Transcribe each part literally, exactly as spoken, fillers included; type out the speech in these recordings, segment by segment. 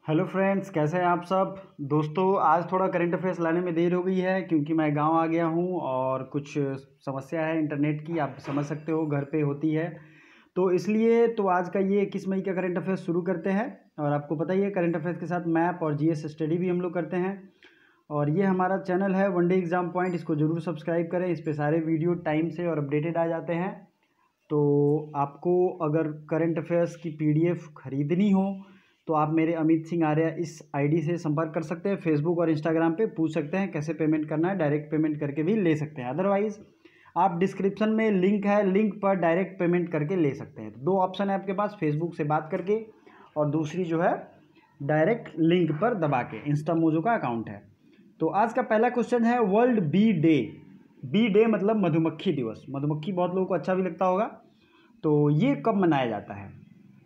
Hello friends, कैसे हैं आप सब। दोस्तों, आज थोड़ा करंट अफेयर्स लाने में देर हो गई है क्योंकि मैं गांव आ गया हूं और कुछ समस्या है इंटरनेट की, आप समझ सकते हो, घर पे होती है। तो इसलिए तो आज का ये इक्कीस मई का करंट अफेयर्स शुरू करते हैं। और आपको पता ही है, करंट अफेयर्स के साथ मैप और जीएस स्टडी भी हम लोग करते हैं। और ये हमारा चैनल है वन डे एग्ज़ाम पॉइंट, इसको ज़रूर सब्सक्राइब करें। इस पर सारे वीडियो टाइम से और अपडेटेड आ जाते हैं। तो आपको अगर करंट अफेयर्स की पीडीएफ खरीदनी हो तो आप मेरे अमित सिंह आर्या इस आईडी से संपर्क कर सकते हैं। फेसबुक और इंस्टाग्राम पे पूछ सकते हैं कैसे पेमेंट करना है, डायरेक्ट पेमेंट करके भी ले सकते हैं। अदरवाइज़ आप डिस्क्रिप्शन में लिंक है, लिंक पर डायरेक्ट पेमेंट करके ले सकते हैं। तो दो ऑप्शन है आपके पास, फेसबुक से बात करके और दूसरी जो है डायरेक्ट लिंक पर दबा के, इंस्टा मोजो का अकाउंट है। तो आज का पहला क्वेश्चन है World Bee Day. Bee Day मतलब मधुमक्खी दिवस। मधुमक्खी बहुत लोगों को अच्छा भी लगता होगा। तो ये कब मनाया जाता है?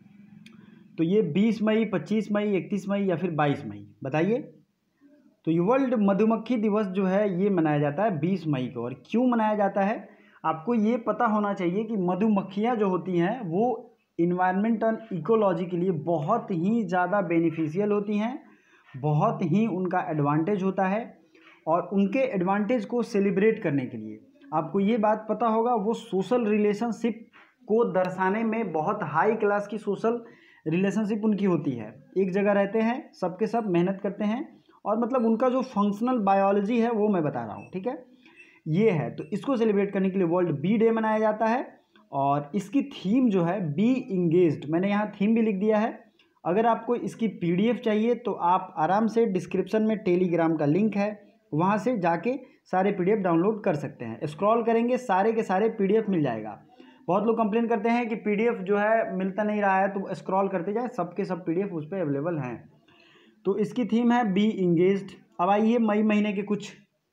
तो ये बीस मई, पच्चीस मई, इकतीस मई या फिर बाईस मई, बताइए। तो ये वर्ल्ड मधुमक्खी दिवस जो है ये मनाया जाता है बीस मई को। और क्यों मनाया जाता है आपको ये पता होना चाहिए कि मधुमक्खियाँ जो होती हैं वो इन्वायरमेंट और इकोलॉजी के लिए बहुत ही ज़्यादा बेनिफिशियल होती हैं, बहुत ही उनका एडवांटेज होता है। और उनके एडवांटेज को सेलिब्रेट करने के लिए आपको ये बात पता होगा, वो सोशल रिलेशनशिप को दर्शाने में बहुत हाई क्लास की सोशल रिलेशनशिप उनकी होती है। एक जगह रहते हैं, सबके सब मेहनत करते हैं, और मतलब उनका जो फंक्शनल बायोलॉजी है वो मैं बता रहा हूँ, ठीक है। ये है, तो इसको सेलिब्रेट करने के लिए वर्ल्ड बी डे मनाया जाता है। और इसकी थीम जो है बी इंगेज्ड, मैंने यहाँ थीम भी लिख दिया है। अगर आपको इसकी पीडीएफ चाहिए तो आप आराम से डिस्क्रिप्शन में टेलीग्राम का लिंक है, वहाँ से जाके सारे पीडीएफ डाउनलोड कर सकते हैं। स्क्रॉल करेंगे सारे के सारे पीडीएफ मिल जाएगा। बहुत लोग कंप्लेन करते हैं कि पीडीएफ जो है मिलता नहीं रहा है, तो स्क्रॉल करते जाए, सबके सब पीडीएफ उस पर अवेलेबल हैं। तो इसकी थीम है बी इंगेज्ड। अब आइए मई महीने के कुछ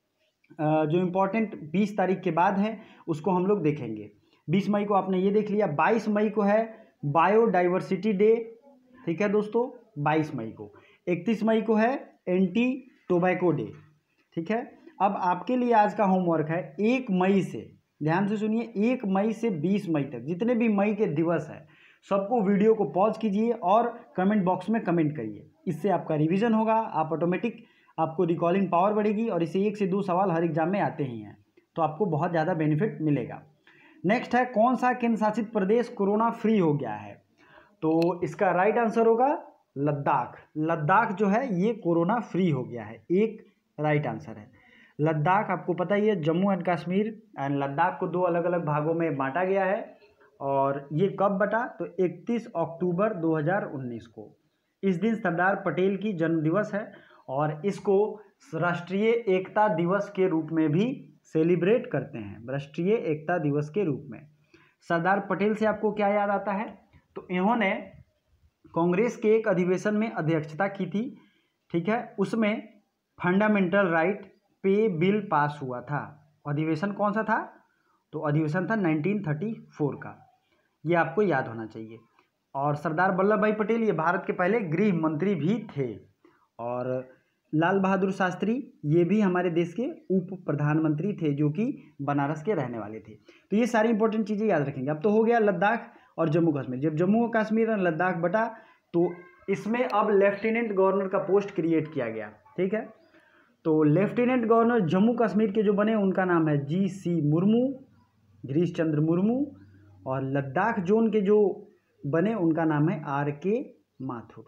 जो इम्पोर्टेंट बीस तारीख के बाद है उसको हम लोग देखेंगे। बीस मई को आपने ये देख लिया। बाईस मई को है बायोडाइवर्सिटी डे, ठीक है दोस्तों, बाईस मई को। इकतीस मई को है एंटी टोबैको डे, ठीक है। अब आपके लिए आज का होमवर्क है, एक मई से, ध्यान से सुनिए, एक मई से बीस मई तक जितने भी मई के दिवस हैं सबको वीडियो को पॉज कीजिए और कमेंट बॉक्स में कमेंट करिए। इससे आपका रिवीजन होगा, आप ऑटोमेटिक, आपको रिकॉलिंग पावर बढ़ेगी और इसे एक से दो सवाल हर एग्जाम में आते ही हैं, तो आपको बहुत ज़्यादा बेनिफिट मिलेगा। नेक्स्ट है, कौन सा केंद्र शासित प्रदेश कोरोना फ्री हो गया है? तो इसका राइट आंसर होगा लद्दाख। लद्दाख जो है ये कोरोना फ्री हो गया है, एक राइट आंसर है। लद्दाख आपको पता ही है, जम्मू एंड कश्मीर एंड लद्दाख को दो अलग अलग भागों में बांटा गया है। और ये कब बटा? तो इकतीस अक्टूबर दो हज़ार उन्नीस को। इस दिन सरदार पटेल की जन्म दिवस है और इसको राष्ट्रीय एकता दिवस के रूप में भी सेलिब्रेट करते हैं, राष्ट्रीय एकता दिवस के रूप में। सरदार पटेल से आपको क्या याद आता है? तो इन्होंने कांग्रेस के एक अधिवेशन में अध्यक्षता की थी, ठीक है। उसमें फंडामेंटल राइट पे बिल पास हुआ था। अधिवेशन कौन सा था? तो अधिवेशन था नाइनटीन थर्टी फोर का, ये आपको याद होना चाहिए। और सरदार वल्लभ भाई पटेल ये भारत के पहले गृह मंत्री भी थे। और लाल बहादुर शास्त्री ये भी हमारे देश के उप प्रधानमंत्री थे, जो कि बनारस के रहने वाले थे। तो ये सारी इंपॉर्टेंट चीज़ें याद रखेंगे। अब तो हो गया लद्दाख और जम्मू कश्मीर। जब जम्मू कश्मीर और लद्दाख बटा तो इसमें अब लेफ्टिनेंट गवर्नर का पोस्ट क्रिएट किया गया, ठीक है। तो लेफ्टिनेंट गवर्नर जम्मू कश्मीर के जो बने उनका नाम है जी सी मुर्मू, गिरीश चंद्र मुर्मू। और लद्दाख जोन के जो बने उनका नाम है आर के माथुर।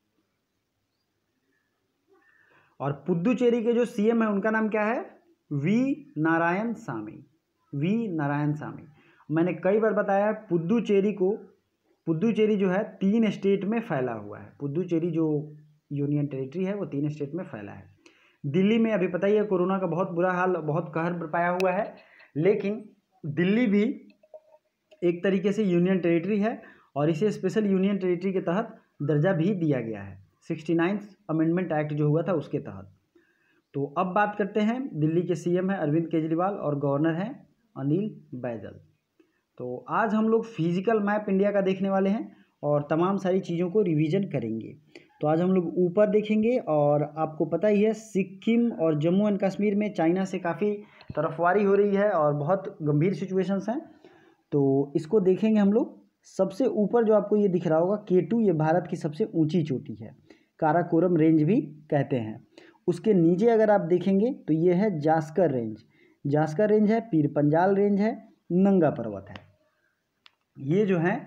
और पुद्दुचेरी के जो सीएम है उनका नाम क्या है? V Narayanasamy, V Narayanasamy. मैंने कई बार बताया है, पुद्दुचेरी को, पुद्दुचेरी जो है तीन स्टेट में फैला हुआ है। पुद्दुचेरी जो यूनियन टेरिटरी है वो तीन स्टेट में फैला है। दिल्ली में अभी पता ही है कोरोना का बहुत बुरा हाल, बहुत कहर बरपाया हुआ है, लेकिन दिल्ली भी एक तरीके से यूनियन टेरिटरी है और इसे स्पेशल यूनियन टेरिटरी के तहत दर्जा भी दिया गया है, सिक्सटी नाइन्थ अमेंडमेंट एक्ट जो हुआ था उसके तहत। तो अब बात करते हैं, दिल्ली के सीएम है अरविंद केजरीवाल और गवर्नर हैं अनिल बैजल। तो आज हम लोग फिजिकल मैप इंडिया का देखने वाले हैं और तमाम सारी चीज़ों को रिवीजन करेंगे। तो आज हम लोग ऊपर देखेंगे और आपको पता ही है सिक्किम और जम्मू एंड कश्मीर में चाइना से काफ़ी तरफवारी हो रही है और बहुत गंभीर सिचुएशंस हैं, तो इसको देखेंगे हम लोग। सबसे ऊपर जो आपको ये दिख रहा होगा के टू, ये भारत की सबसे ऊंची चोटी है। काराकोरम रेंज भी कहते हैं। उसके नीचे अगर आप देखेंगे तो ये है जास्कर रेंज, जास्कर रेंज है, पीर पंजाल रेंज है, नंगा पर्वत है। ये जो है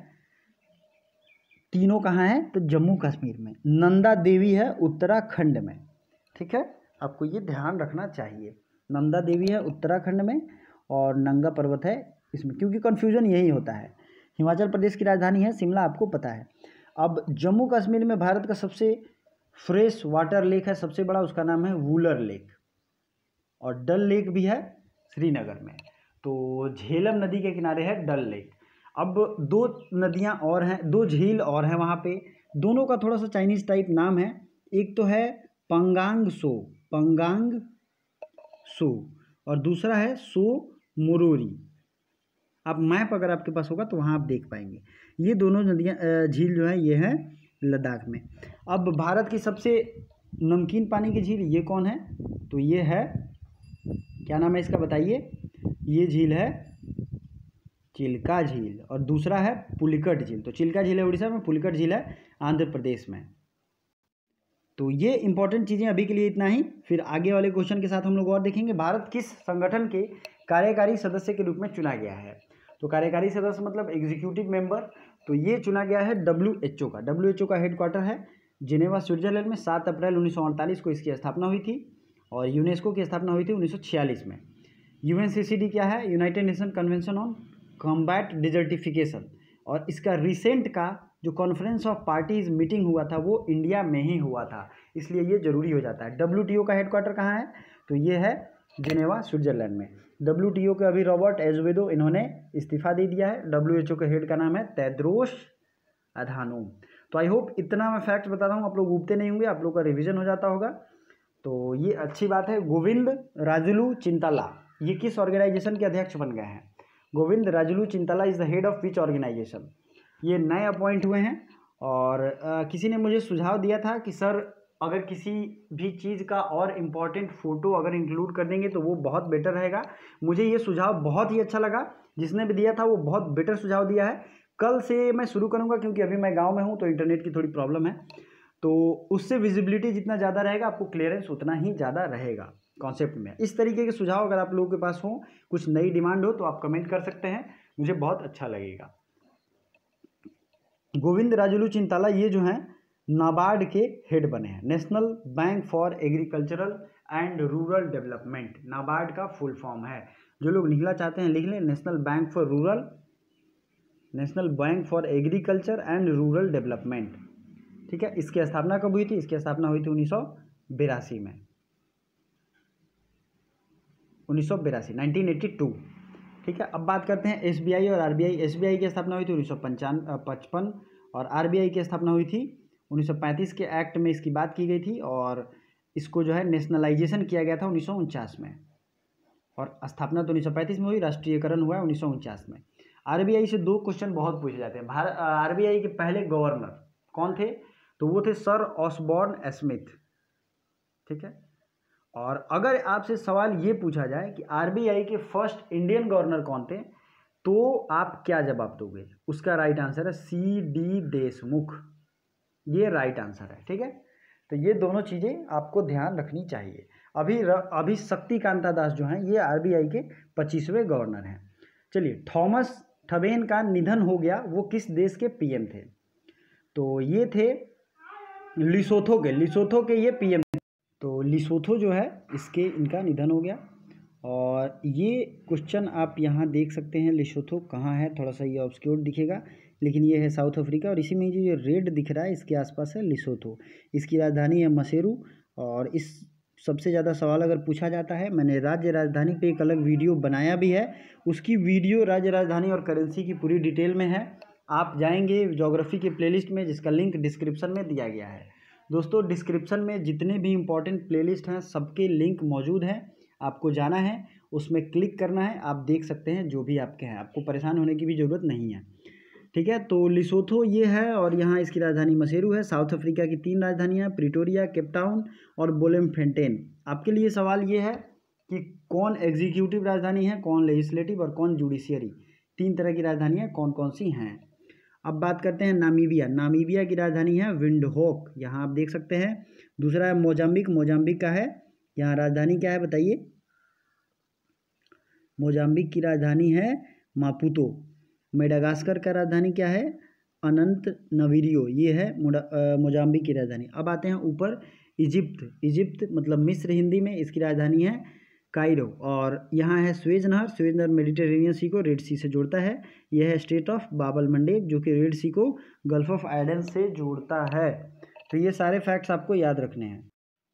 तीनों कहाँ हैं तो जम्मू कश्मीर में। नंदा देवी है उत्तराखंड में, ठीक है, आपको ये ध्यान रखना चाहिए। नंदा देवी है उत्तराखंड में और नंगा पर्वत है इसमें, क्योंकि कन्फ्यूजन यही होता है। हिमाचल प्रदेश की राजधानी है शिमला, आपको पता है। अब जम्मू कश्मीर में भारत का सबसे फ्रेश वाटर लेक है, सबसे बड़ा, उसका नाम है वुलर लेक, और डल लेक भी है श्रीनगर में। तो झेलम नदी के किनारे है डल लेक। अब दो नदियां और हैं, दो झील और हैं वहाँ पे, दोनों का थोड़ा सा चाइनीज टाइप नाम है। एक तो है पंगांग सो, पंगांग सो, और दूसरा है सो मोरोरी। आप मैप अगर आपके पास होगा तो वहाँ आप देख पाएंगे। ये दोनों नदियाँ झील जो है ये है लद्दाख में। अब भारत की सबसे नमकीन पानी की झील ये कौन है तो ये है, क्या नाम है इसका बताइए, ये झील है चिल्का झील, और दूसरा है पुलिकट झील। तो चिल्का झील है उड़ीसा में, पुलिकट झील है आंध्र प्रदेश में। तो ये इंपॉर्टेंट चीज़ें अभी के लिए इतना ही, फिर आगे वाले क्वेश्चन के साथ हम लोग और देखेंगे। भारत किस संगठन के कार्यकारी सदस्य के रूप में चुना गया है? तो कार्यकारी सदस्य मतलब एग्जीक्यूटिव मेंबर, तो ये चुना गया है डब्ल्यू एच ओ का। डब्ल्यू एच ओ का हेडक्वार्टर है जिनेवा स्विट्जरलैंड में। सात अप्रैल उन्नीस सौ अड़तालीस को इसकी स्थापना हुई थी, और यूनेस्को की स्थापना हुई थी उन्नीस सौ छियालीस में। U N C C D क्या है? United Nation Convention on Combat Desertification, और इसका रिसेंट का जो कॉन्फ्रेंस ऑफ पार्टीज मीटिंग हुआ था वो इंडिया में ही हुआ था, इसलिए ये जरूरी हो जाता है। डब्ल्यू टी ओ का हेडक्वार्टर कहाँ है? तो ये है जिनेवा स्विट्जरलैंड में। डब्ल्यू टी ओ के अभी रॉबर्ट एजवेदो इन्होंने इस्तीफा दे दिया है। डब्ल्यू एच ओ के हेड का नाम है तेद्रोस अधानोम। तो आई होप इतना मैं फैक्ट बता रहा हूँ, आप लोग उगते नहीं होंगे, आप लोग का रिविजन हो जाता होगा, तो ये अच्छी बात है। गोविंद राजुलू चिंताला ये किस ऑर्गेनाइजेशन के अध्यक्ष बन गए हैं? Govindarajulu Chintala is the head of which organization? ये नए अपॉइंट हुए हैं, और आ, किसी ने मुझे सुझाव दिया था कि सर अगर किसी भी चीज़ का और इम्पॉर्टेंट फ़ोटो अगर इंक्लूड कर देंगे तो वो बहुत बेटर रहेगा। मुझे ये सुझाव बहुत ही अच्छा लगा, जिसने भी दिया था वो बहुत बेटर सुझाव दिया है। कल से मैं शुरू करूँगा, क्योंकि अभी मैं गाँव में हूँ तो इंटरनेट की थोड़ी प्रॉब्लम है, तो उससे विजिबिलिटी जितना ज़्यादा रहेगा आपको क्लियरेंस उतना ही ज़्यादा रहेगा कॉन्सेप्ट में। इस तरीके के सुझाव अगर आप लोगों के पास हो, कुछ नई डिमांड हो, तो आप कमेंट कर सकते हैं, मुझे बहुत अच्छा लगेगा। गोविंद राजुलू चिंताला ये जो हैं नाबार्ड के हेड बने हैं, National Bank for Agricultural and Rural Development, NABARD का फुल फॉर्म है। जो लोग लिखना चाहते हैं लिख लें, National Bank for Rural, National Bank for Agriculture and Rural Development, ठीक है। इसकी स्थापना कब हुई थी? इसकी स्थापना हुई थी उन्नीस सौ बिरासी में, उन्नीस सौ बिरासी नाइनटीन एट्टी टू, ठीक है। अब बात करते हैं एस बी आई और R B I. S B I की स्थापना हुई थी उन्नीस सौ पंचान पचपन और आर बी आई की स्थापना हुई थी उन्नीस सौ पैंतीस के एक्ट में इसकी बात की गई थी, और इसको जो है नेशनलाइजेशन किया गया था उन्नीस सौ उनचास में, और स्थापना तो उन्नीस सौ पैंतीस में हुई, राष्ट्रीयकरण हुआ है उन्नीस सौ उनचास में। आर बी आई से दो क्वेश्चन बहुत पूछे जाते हैं। भारत आर बी आई के पहले गवर्नर कौन थे? तो वो थे सर ऑसबॉर्न स्मिथ, ठीक है। और अगर आपसे सवाल ये पूछा जाए कि आर बी आई के फर्स्ट इंडियन गवर्नर कौन थे, तो आप क्या जवाब दोगे? उसका राइट आंसर है सी डी देशमुख, ये राइट आंसर है, ठीक है। तो ये दोनों चीज़ें आपको ध्यान रखनी चाहिए। अभी र, अभी शक्तिकांता दास जो हैं ये आर बी आई के पच्चीसवें गवर्नर हैं। चलिए, थॉमस थवेन का निधन हो गया, वो किस देश के पी एम थे? तो ये थे लिसोथो के, लिसोथो के ये पी एम। तो लिसोथो जो है इसके इनका निधन हो गया, और ये क्वेश्चन आप यहाँ देख सकते हैं। लिसोथो कहाँ है? थोड़ा सा ये ऑब्सक्योर दिखेगा, लेकिन ये है साउथ अफ्रीका, और इसी में जो ये रेड दिख रहा है इसके आसपास है लिसोथो। इसकी राजधानी है मसेरू, और इस सबसे ज़्यादा सवाल अगर पूछा जाता है, मैंने राज्य राजधानी पे एक अलग वीडियो बनाया भी है, उसकी वीडियो राज्य राजधानी और करेंसी की पूरी डिटेल में है। आप जाएंगे ज्योग्राफी के प्लेलिस्ट में, जिसका लिंक डिस्क्रिप्शन में दिया गया है। दोस्तों, डिस्क्रिप्शन में जितने भी इंपॉर्टेंट प्लेलिस्ट हैं सबके लिंक मौजूद हैं, आपको जाना है, उसमें क्लिक करना है, आप देख सकते हैं जो भी आपके हैं, आपको परेशान होने की भी ज़रूरत नहीं है, ठीक है। तो लिसोथो ये है, और यहाँ इसकी राजधानी मसेरू है। साउथ अफ्रीका की तीन राजधानियाँ, प्रिटोरिया, केपटाउन और बोलेमफेंटेन। आपके लिए सवाल ये है कि कौन एग्जीक्यूटिव राजधानी है, कौन लेजिस्लेटिव और कौन जुडिशियरी, तीन तरह की राजधानियाँ कौन कौन सी हैं। अब बात करते हैं नामीबिया। नामीबिया की राजधानी है विंडहोक, यहाँ आप देख सकते हैं। दूसरा है मोजाम्बिक, मोजाम्बिक का है, यहाँ राजधानी क्या है बताइए? मोजाम्बिक की राजधानी है मापुतो। मेडागास्कर का राजधानी क्या है? अनंत नवीरियो, ये है मोजाम्बिक की राजधानी। अब आते हैं ऊपर, इजिप्ट। इजिप्ट मतलब मिस्र हिंदी में, इसकी राजधानी है कायरो। और यहाँ है स्वेज नहर, स्वेज नहर मेडिटेरेनियन सी को रेड सी से जोड़ता है। यह है स्टेट ऑफ बाबल मंडेब, जो कि रेड सी को गल्फ ऑफ एडन से जोड़ता है। तो ये सारे फैक्ट्स आपको याद रखने हैं।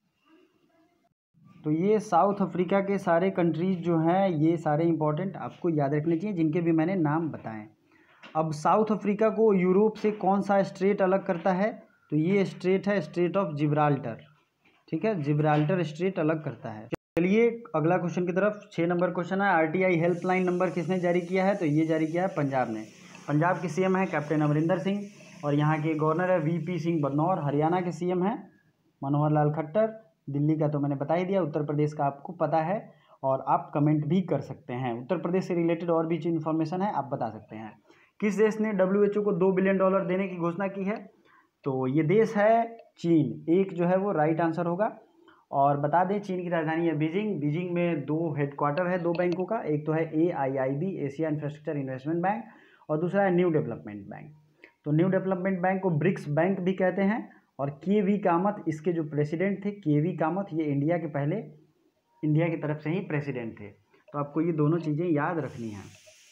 तो ये साउथ अफ्रीका के सारे कंट्रीज जो हैं, ये सारे इंपॉर्टेंट आपको याद रखने चाहिए, जिनके भी मैंने नाम बताएं। अब साउथ अफ्रीका को यूरोप से कौन सा स्ट्रेट अलग करता है? तो ये स्ट्रेट है स्ट्रेट ऑफ जिब्राल्टर, ठीक है, जिब्राल्टर स्ट्रेट अलग करता है। चलिए अगला क्वेश्चन की तरफ। छः नंबर क्वेश्चन है, आरटीआई हेल्पलाइन नंबर किसने जारी किया है? तो ये जारी किया है पंजाब ने। पंजाब के सीएम है कैप्टन अमरिंदर सिंह, और यहाँ के गवर्नर है वीपी सिंह बदनौर। हरियाणा के सीएम है मनोहर लाल खट्टर। दिल्ली का तो मैंने बता ही दिया। उत्तर प्रदेश का आपको पता है, और आप कमेंट भी कर सकते हैं। उत्तर प्रदेश से रिलेटेड और भी इन्फॉर्मेशन है, आप बता सकते हैं। किस देश ने डब्ल्यू एच ओ को दो बिलियन डॉलर देने की घोषणा की है? तो ये देश है चीन। एक जो है वो राइट आंसर होगा। और बता दें चीन की राजधानी है बीजिंग। बीजिंग में दो हेडक्वार्टर है दो बैंकों का, एक तो है A I I B, Asia infrastructure investment bank, और दूसरा है न्यू डेवलपमेंट बैंक। तो न्यू डेवलपमेंट बैंक को ब्रिक्स बैंक भी कहते हैं। और के वी कामत इसके जो प्रेसिडेंट थे, के वी कामत, ये इंडिया के पहले इंडिया की तरफ से ही प्रेसिडेंट थे। तो आपको ये दोनों चीज़ें याद रखनी हैं।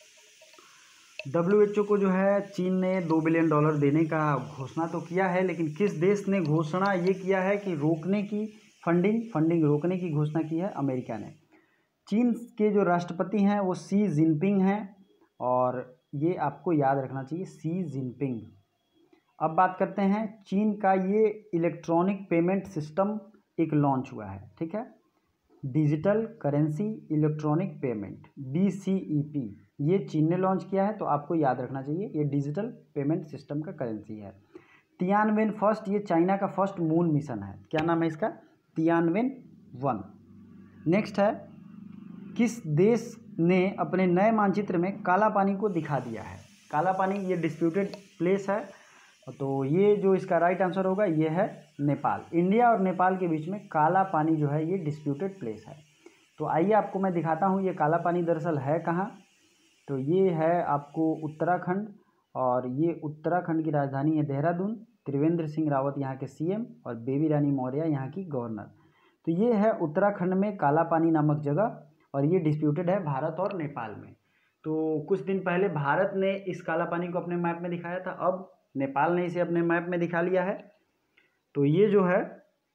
डब्ल्यू एच ओ को जो है चीन ने दो बिलियन डॉलर देने का घोषणा तो किया है, लेकिन किस देश ने घोषणा ये किया है कि रोकने की फंडिंग फंडिंग रोकने की घोषणा की है? अमेरिका ने। चीन के जो राष्ट्रपति हैं वो सी जिनपिंग हैं, और ये आपको याद रखना चाहिए, सी जिनपिंग। अब बात करते हैं चीन का ये इलेक्ट्रॉनिक पेमेंट सिस्टम एक लॉन्च हुआ है, ठीक है, digital currency electronic payment, D C E P, ये चीन ने लॉन्च किया है। तो आपको याद रखना चाहिए ये डिजिटल पेमेंट सिस्टम का करेंसी है। तियानवेन फर्स्ट, ये चाइना का फर्स्ट मून मिशन है। क्या नाम है इसका? Tianwen one. नेक्स्ट है, किस देश ने अपने नए मानचित्र में काला पानी को दिखा दिया है? काला पानी ये डिस्प्यूटेड प्लेस है, तो ये जो इसका राइट आंसर होगा ये है नेपाल। इंडिया और नेपाल के बीच में काला पानी जो है ये डिस्प्यूटेड प्लेस है। तो आइए आपको मैं दिखाता हूँ ये काला पानी दरअसल है कहाँ। तो ये है आपको उत्तराखंड, और ये उत्तराखंड की राजधानी है देहरादून। त्रिवेंद्र सिंह रावत यहाँ के सी एम, और बेबी रानी मौर्य यहाँ की गवर्नर। तो ये है उत्तराखंड में काला पानी नामक जगह, और ये डिस्प्यूटेड है भारत और नेपाल में। तो कुछ दिन पहले भारत ने इस काला पानी को अपने मैप में दिखाया था, अब नेपाल ने इसे अपने मैप में दिखा लिया है। तो ये जो है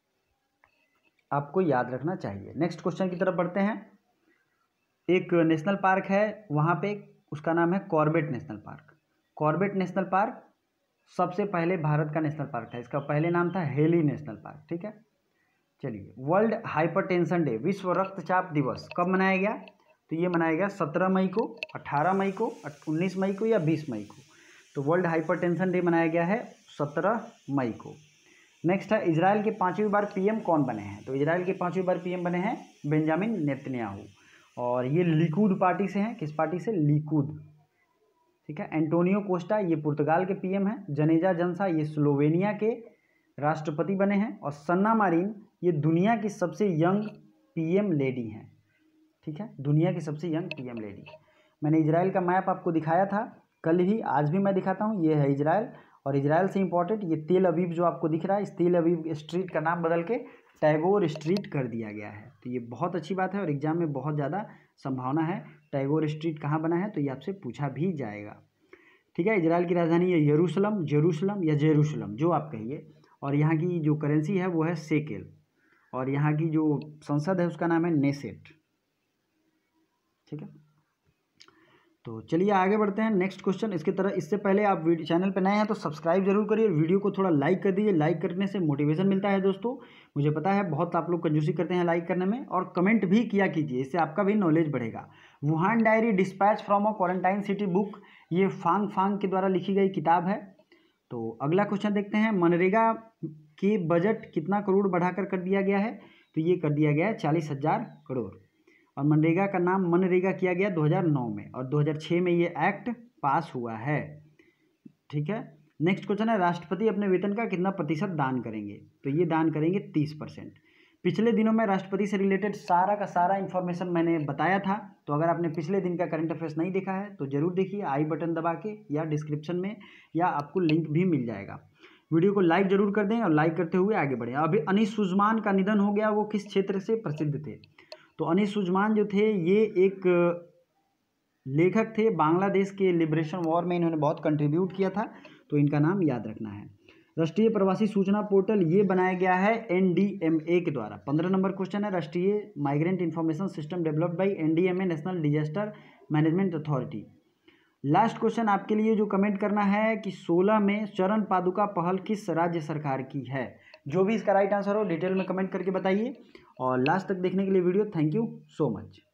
आपको याद रखना चाहिए। नेक्स्ट क्वेश्चन की तरफ बढ़ते हैं। एक नेशनल पार्क है वहाँ पे, उसका नाम है Corbett National Park. Corbett National Park सबसे पहले भारत का नेशनल पार्क था, इसका पहले नाम था हेली नेशनल पार्क, ठीक है। चलिए, वर्ल्ड हाइपरटेंशन डे, विश्व रक्तचाप दिवस कब मनाया गया? तो ये मनाया गया सत्रह मई को, अठारह मई को, उन्नीस मई को या बीस मई को। तो वर्ल्ड हाइपरटेंशन डे मनाया गया है सत्रह मई को। नेक्स्ट है, इजराइल के पांचवी बार पीएम कौन बने हैं? तो इजराइल के पांचवी बार पीएम बने हैं बेंजामिन नेतन्याहू, और ये लिकुद पार्टी से हैं। किस पार्टी से? लिकुद, ठीक है। एंटोनियो कोस्टा ये पुर्तगाल के पीएम हैं। जनेजा जंसा ये स्लोवेनिया के राष्ट्रपति बने हैं। और सन्ना मारिन ये दुनिया की सबसे यंग पीएम लेडी हैं, ठीक है, दुनिया की सबसे यंग पीएम लेडी। मैंने इजराइल का मैप आपको दिखाया था कल ही, आज भी मैं दिखाता हूँ। ये है इजराइल, और इजराइल से इंपॉर्टेंट ये तेल अवीव जो आपको दिख रहा है, इस तेल अवीव स्ट्रीट का नाम बदल के टैगोर स्ट्रीट कर दिया गया है। तो ये बहुत अच्छी बात है, और एग्जाम में बहुत ज़्यादा संभावना है टैगोर स्ट्रीट कहाँ बना है, तो ये आपसे पूछा भी जाएगा, ठीक है। इजराइल की राजधानी है यरूशलम, जेरूशलम या जेरूशलम, जो आप कहिए। और यहाँ की जो करेंसी है वो है सेकेल, और यहाँ की जो संसद है उसका नाम है नेसेट, ठीक है। तो चलिए आगे बढ़ते हैं नेक्स्ट क्वेश्चन। इसके तरह इससे पहले आप वीडियो चैनल पर नए हैं तो सब्सक्राइब जरूर करिए, वीडियो को थोड़ा लाइक कर दीजिए। लाइक करने से मोटिवेशन मिलता है दोस्तों, मुझे पता है बहुत आप लोग कंजूसी करते हैं लाइक करने में, और कमेंट भी किया कीजिए, इससे आपका भी नॉलेज बढ़ेगा। Wuhan Diary Dispatch from a quarantine city book, ये फांग फांग के द्वारा लिखी गई किताब है। तो अगला क्वेश्चन देखते हैं, मनरेगा के बजट कितना करोड़ बढ़ाकर कर दिया गया है? तो ये कर दिया गया है चालीस हजार करोड़। और मनरेगा का नाम मनरेगा किया गया दो हज़ार नौ में, और दो हज़ार छह में ये एक्ट पास हुआ है। ठीक है। नेक्स्ट क्वेश्चन है, राष्ट्रपति अपने वेतन का कितना प्रतिशत दान करेंगे? तो ये दान करेंगे तीस परसेंट। पिछले दिनों में राष्ट्रपति से रिलेटेड सारा का सारा इन्फॉर्मेशन मैंने बताया था, तो अगर आपने पिछले दिन का करंट अफेयर्स नहीं देखा है तो जरूर देखिए, आई बटन दबा के या डिस्क्रिप्शन में, या आपको लिंक भी मिल जाएगा। वीडियो को लाइक जरूर कर दें और लाइक करते हुए आगे बढ़ें। अभी अनीस सुजमान का निधन हो गया, वो किस क्षेत्र से प्रसिद्ध थे? तो अनीस सुजमान जो थे ये एक लेखक थे, बांग्लादेश के लिबरेशन वॉर में इन्होंने बहुत कंट्रीब्यूट किया था, तो इनका नाम याद रखना है। राष्ट्रीय प्रवासी सूचना पोर्टल ये बनाया गया है एन डी एम ए के द्वारा। पंद्रह नंबर क्वेश्चन है, राष्ट्रीय migrant information system developed by N D M A, National Disaster Management Authority. Last question आपके लिए जो कमेंट करना है कि सोलह में चरण पादुका पहल किस राज्य सरकार की है? जो भी इसका राइट आंसर हो डिटेल में कमेंट करके बताइए। और लास्ट तक देखने के लिए video thank you so much.